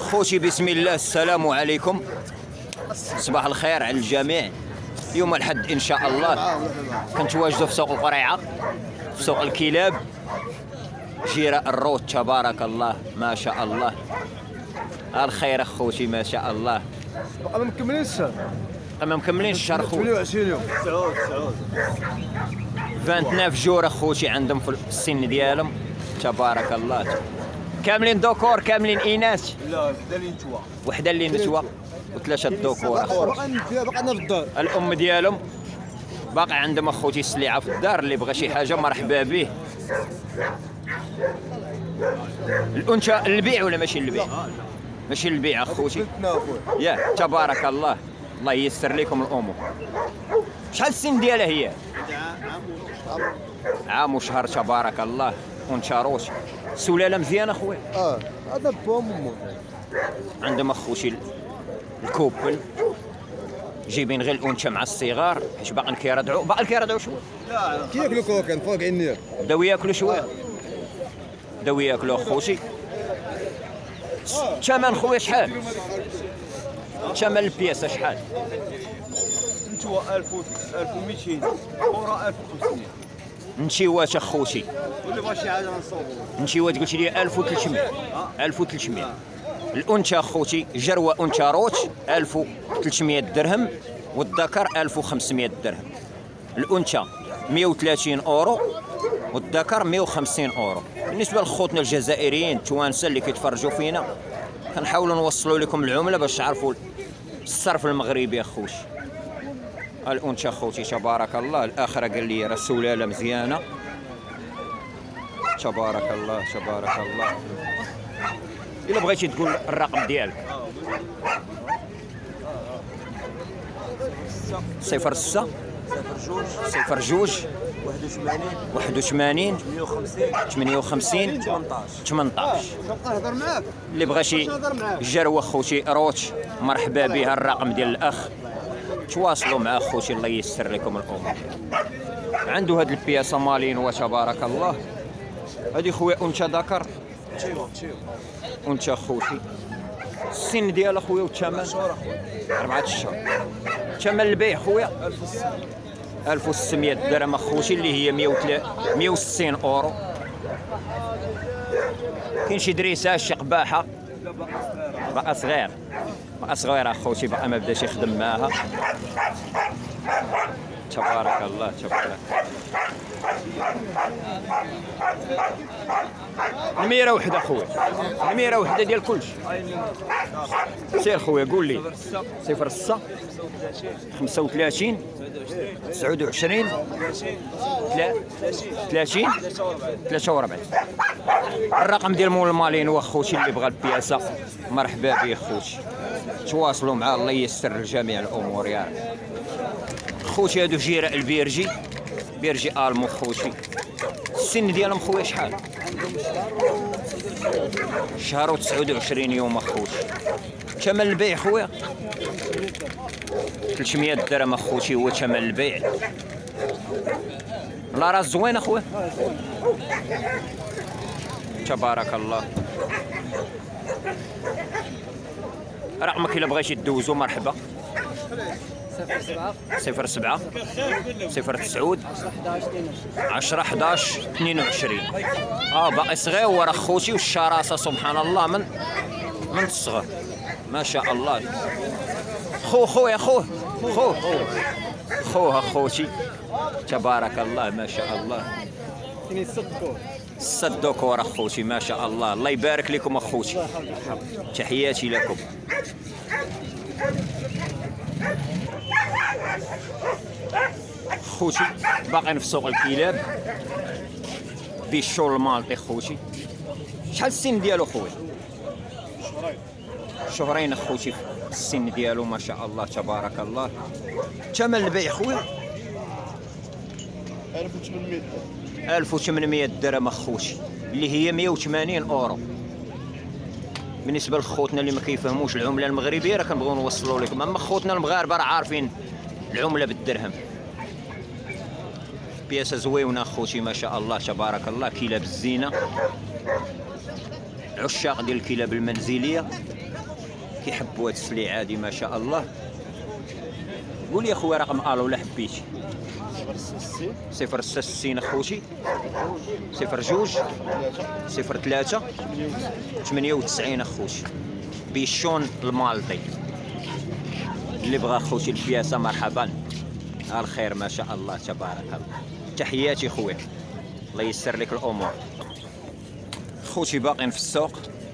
خوتي بسم الله السلام عليكم، صباح الخير على الجميع. يوم الأحد إن شاء الله كنتواجدوا في سوق القريعة، في سوق الكلاب، جيرة الروت. تبارك الله ما شاء الله، الخير اخوتي ما شاء الله. ما مكملينش الشهر، ما مكملينش الشهر خويا، 28 يوم. 29 جور اخوتي عندهم في السن ديالهم. تبارك الله، كاملين ذكور كاملين اناث؟ لا وحده اللي نتوى، وحده اللي نتوى وثلاثه الذكور اخوتي. باقي عندنا في الدار. الام ديالهم باقي عندهم اخوتي السلعه في الدار، اللي بغى شي حاجه مرحبا به. الانثى البيع ولا ماشي البيع؟ ماشي البيع اخوتي. يا تبارك الله، الله ييسر لكم الامور. شحال السن ديالها هي؟ عام وشهر. تبارك الله، ونشاروش سلاله مزيانه اخويا. هذا بوم امه. عندهم اخوتي الكوبل جايبين غير الانثى مع الصغار، حيت باقي كيرضعوا شويه. لا كياكلوا كوكن فوق النير. بداو ياكلوا شويه، بداو ياكلوا اخوتي. الثمن خويا شحال؟ ثمن البياسه شحال؟ نتوى 1200 ورا 1500. نشيوات اخوتي، واللي بغى شي حاجه نصوبوا. نشيوات قلت لي 1300. 1300 الانثى اخوتي، جروه انثى روت 1300 درهم، والذكر 1500 درهم. الانثى 130 اورو والذكر 150 اورو. بالنسبه لخوتنا الجزائريين التوانسه اللي كيتفرجوا فينا، كنحاولوا نوصلوا لكم العمله باش تعرفوا الصرف المغربي اخوتي. الانثى اخوتي تبارك الله، الاخره قال لي راه سلاله مزيانه. تبارك الله تبارك الله. الا بغيتي تقول الرقم ديالك 06 02 81 58 18. نهضر معاك اللي بغى شي جروه خوتي روتش مرحبا بها، الرقم ديال الاخ تواصلوا مع خوتي، الله ييسر لكم الامور. عنده هاد البياسه مالين وتبارك الله. هادي خويا انثى ذكر، انثى خوتي. السن ديال خويا والثمن 4 اشهر. ثمن البيع خويا 1600 درهم اخوتي، اللي هي 160 اورو. كاين شي دريسه شي قباحه بقى صغير، بقى صغير اخوتي، بقى ما بداش يخدم معاها. تبارك الله تبارك. الميره وحده خويا، الميره وحده ديال كلشي. سير خويا قول لي 06 35 29 30 43. الرقم ديال مول المالين واخوتي، اللي بغى البياسه مرحبا به خوتي، تواصلوا معاه، الله ييسر لجميع الامور يا رب. خوتي هادو جيره البيرجي، بيرجي المو خوتي. السن ديالهم خويا شحال؟ شهر و 29 يوم اخوتي. ثمن البيع خويا 300 درهم اخوتي، هو ثمن البيع. لا راه زوين اخويا تبارك الله. رقمك الا بغيتي دوزو مرحبا. 07 09 10 11 22. باقي صغير اخوتي، والشراسه سبحان الله من الصغر ما شاء الله. خويا خوه اخوتي تبارك الله ما شاء الله. صدقوا اخوتي ما شاء الله، الله يبارك لكم اخوتي، تحياتي لكم. خوتي باقيين في سوق الكلاب بيشو المالطي خوتي. شحال السن ديالو خويا؟ شهرين اخوتي السن ديالو ما شاء الله تبارك الله. ثمن البيع خويا 1800 درهم اخوتي، اللي هي 180 اورو. بالنسبه لخوتنا اللي ما كيفهموش العمله المغربيه راه كنبغيو نوصلوا لكم، اما خوتنا المغاربه راه عارفين العمله بالدرهم. بياسه زويونه اخوتي ما شاء الله تبارك الله. كلاب الزينه، عشاق ديال الكلاب المنزليه كيحبوا هاد السليعه هادي ما شاء الله. قول لي اخويا رقم الو لا حبيتي. 066 اخوتي 02 03 98 اخوتي. بيشون المالطي اللي بغى اخوتي البياسه مرحبا. الخير ما شاء الله تبارك الله. تحياتي خويا الله ييسر لك الامور. خوتي باقين في السوق.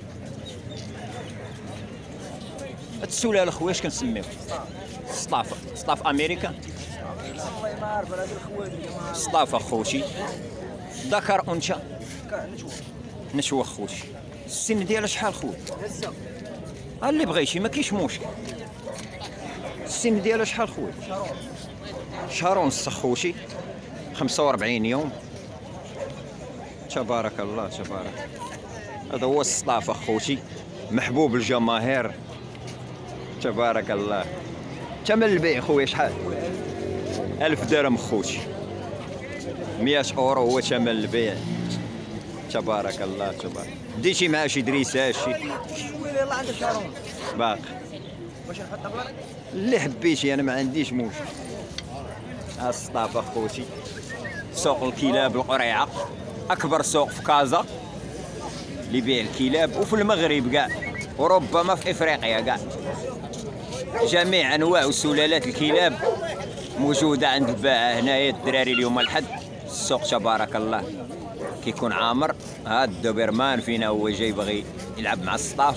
هاد السلاله خويا اش كنسميو؟ سطاف امريكا. والله ما عارف هذا الخوالي سطاف اخوتي ذكر انثى نشوى خوتي. السن ديالها شحال خويا؟ هزه اللي بغيتي ما كاينش مشكل. السن ديالها شحال خويا؟ شهر ونص خوتي 45 يوم. تبارك الله تبارك. هذا هو السطاف اخوتي محبوب الجماهير تبارك الله. ثمن البيع خويا شحال؟ 1000 درهم خوتي. 100 اورو هو ثمن البيع تبارك الله تبارك. ديتي معاه شي دريسه شي شويه يلاه عندك شهر ونص باقي باش نحط بلاك اللي حبيتي انا ما عنديش مشكل. السطاف اخوتي سوق الكلاب القريعه اكبر سوق في كازا اللي يبيع الكلاب وفي المغرب كاع وربما في افريقيا كاع. جميع انواع وسلالات الكلاب موجوده عند الباعه هنايا. الدراري اليوم الحد السوق تبارك الله كيكون عامر. هاد الدوبرمان فينا هو جاي باغي يلعب مع السطاف.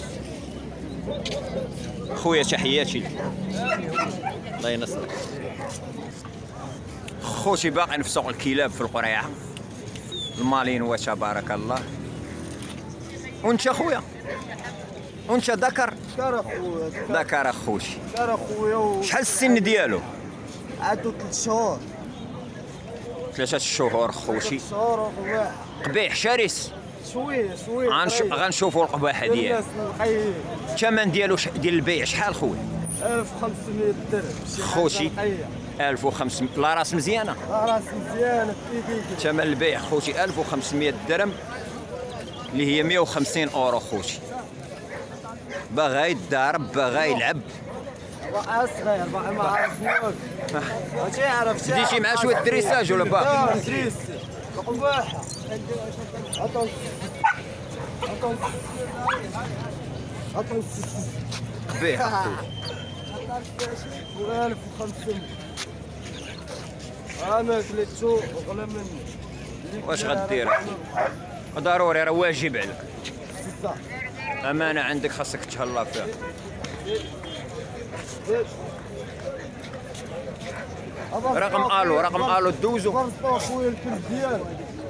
خويا تحياتي الله ينصرك. خوتي باقين في سوق الكلاب في القريعه المالينوا تبارك الله. وانت خويا وانت ذكر؟ دار اخويا ذكر اخوتي. دار اخويا شحال السن ديالو؟ عندو 3 شهور 3 شهور خوتي. 3 شهور اخويا قبيح شرس. شويه غنشوفوا القباحه ديالو. الناس الحي الثمن ديالو ديال البيع شحال خويا؟ 1500 درهم خوتي 1500. لا راس مزيانه راس مزيانه في ثمن البيع خوتي 1500 درهم اللي هي 150 اورو خوتي. باغا يتضارب باغا يلعب. صغير باقي ما عرفناش ماشي عرف. ديتي مع شويه دريساج ولا باقي؟ دريس قباحه عطوا قبيح اخويا. 1500 انا كليتو وغلا مني. واش غدير؟ ضروري راه واجب عليك. امانه عندك خاصك تهلا فيها. رقم الو دوزو. خويا الكل ديالو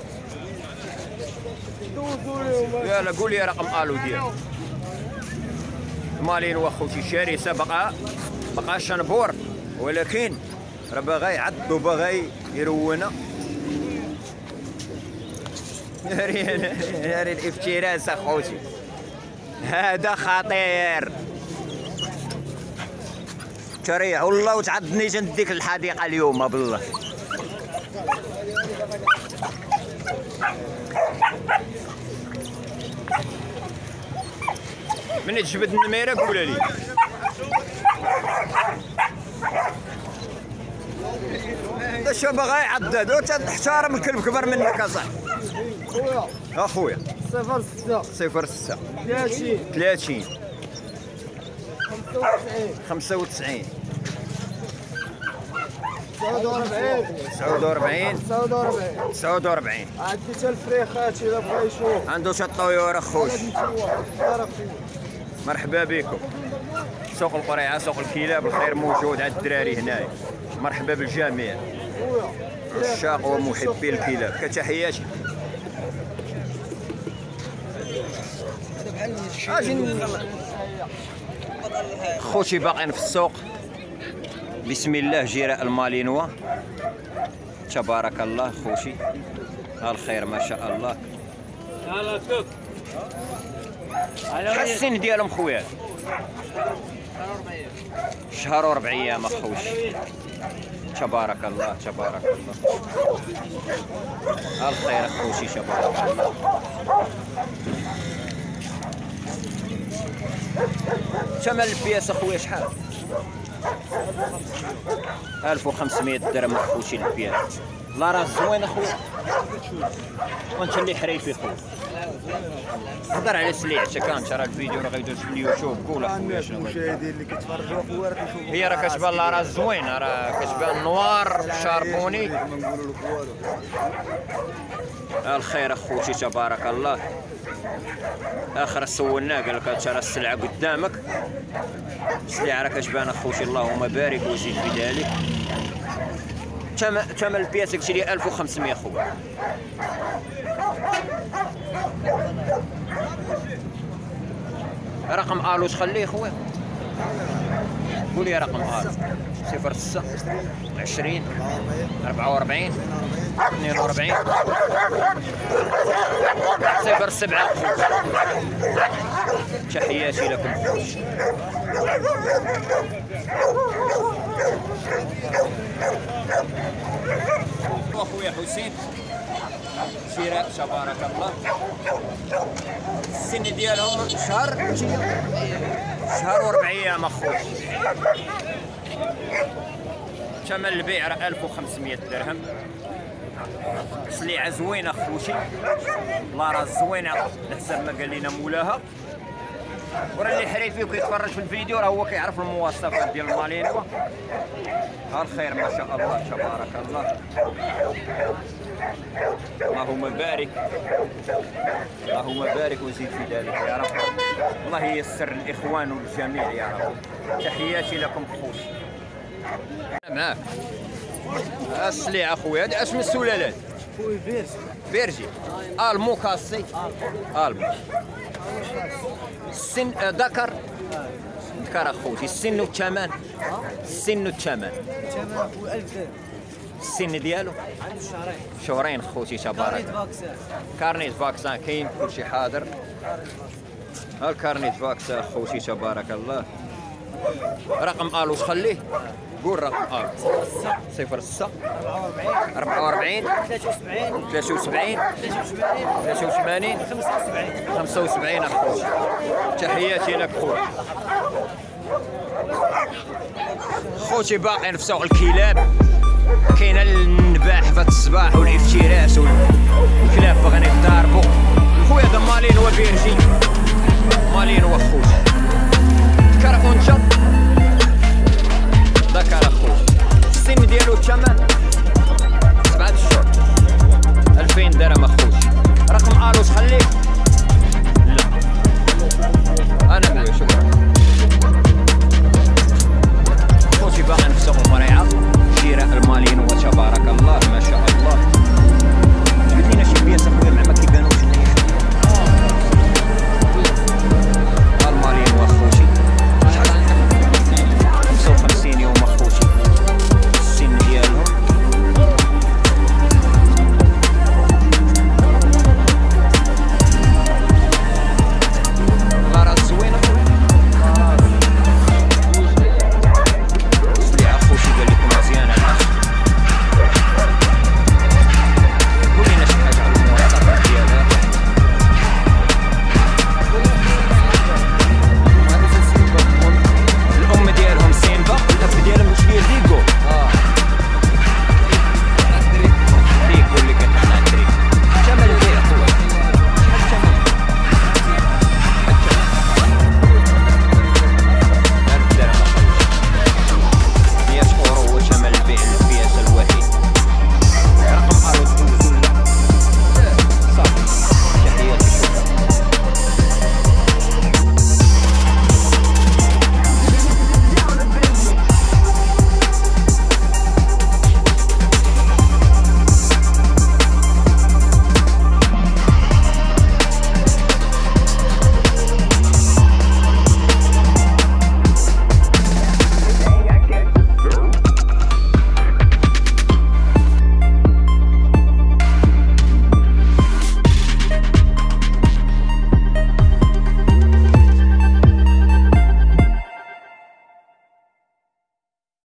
دوزو اليوم. يلا قول لي رقم الو ديالك. مالين واخوتي شرسه بقى شنبور ولكن راه باغا يعض وباغا يرونا. ناري الافتراس اخوتي هذا خطير. تريح والله وتعضني تنديك الحديقه اليوم بالله. من تجبد النميره قولها لي. شو باغا يعض هذا تحترم الكلب كبر منك اصاحبي. خويا اخويا 06 06 30 30 95 95 49 49 عندي حتى الفريخات الا بغا يشوف. عنده حتى الطيور اخوتي. مرحبا بكم. سوق القريعه سوق الكلاب الخير موجود عند الدراري هنايا. مرحبا بالجميع عشاق ومحبي الكلاب كتحياتي. خوتي باقين في السوق. بسم الله جراء المالينوا تبارك الله خوتي. الخير ما شاء الله. شحال السن ديالهم خويا؟ شهر و4 ايام اخوتي. تبارك الله تبارك الله. الخير اخوتي تبارك الله. ثمن البياس اخويا شحال؟ 1500 درهم اخوتي البياس. لا راه زوين اخويا، وانت اللي حريفي خويا. هضر على سليعتك انت، راه الفيديو راه غيدوز في اليوتيوب. قول اخويا شنو المشاهدين اللي كيتفرجوا اخويا راه كيشوفوا. هي راه كتبان لا راه زوينه، راه كتبان نوار شاربوني. ما نقولوا لك والو. الخير اخوتي تبارك الله. اخر سولناه قال لك هاتشا راه السلعه قدامك، السلعه راه كتبان اخوتي اللهم بارك وزيد في ذلك. ثمن البياس قلتي لي 1500 خويا. رقم الو تخليه خويا، قول لي رقم الو. 06 20 44 42 07. تحياتي لكم خوتي. اخويا حسين شراء تبارك الله. السن ديالهم شهر و4 ايام اخويا. ثمن البيع راه 1500 درهم. سليعه زوينه اخوتي، لا راه زوينه على حسب ما قال لنا مولاها. وراه اللي حريفي وكيتفرج في الفيديو راه هو كيعرف المواصفات ديال المالينوا. الخير ما شاء الله تبارك الله. اللهم بارك، اللهم بارك وزيد في ذلك يا رب. الله ييسر الاخوان والجميع يا رب. تحياتي لكم خوتي. معاك السليعه اخويا. هذا اسم السلالات؟ خويا بيرجي. بيرجي المو كاسي المو. السن ذكر ذكر اخوتي. السن والثمن؟ السن والثمن. الثمن اخويا 1000 درهم. السن ديالو؟ عنده شهرين. شهرين خوتي تبارك. كارنيت فاكسان كاين كلشي حاضر. ها الكارنيت فاكسان خوتي تبارك الله. رقم الو تخليه، قول رقم الو. 06 44 73 83 75 اخوتي. تحياتي لك خويا. خوتي باقيين في سوق الكلاب، كاين النباح في الصباح والافتراس والكلاب باغيين يضاربوا. خويا ضمالين وبيرجي